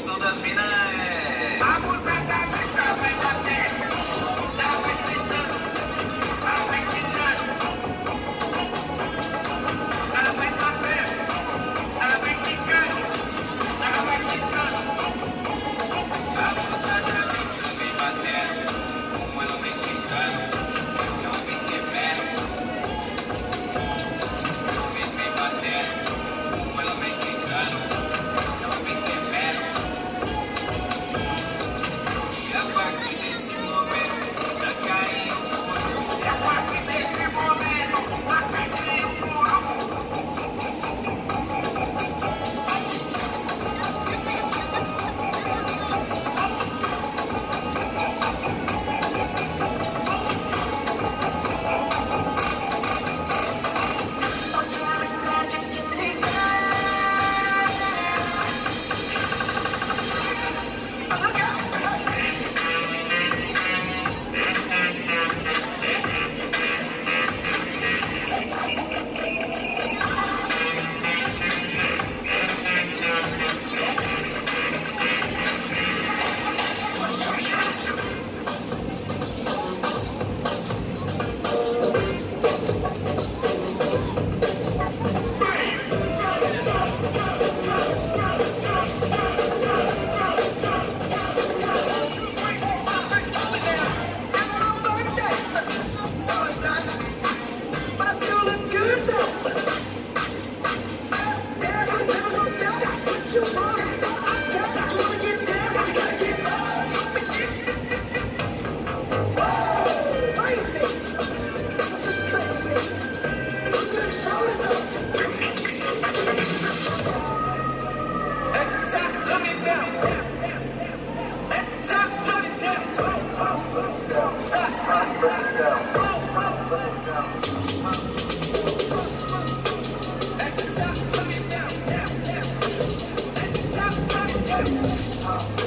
som das minas é... A música da bicha vai bater, ela vai gritando, ela vai gritando, ela vai bater, ela vai gritando, ela vai gritando. A música da bicha vem batendo, como ela vem gritando, ela vem quebrando. Vem batendo, como ela vem gritando, ela vem quebrando. E a partir desse momento, vai cair o couro. E a partir desse momento, vai cair o couro. At the top,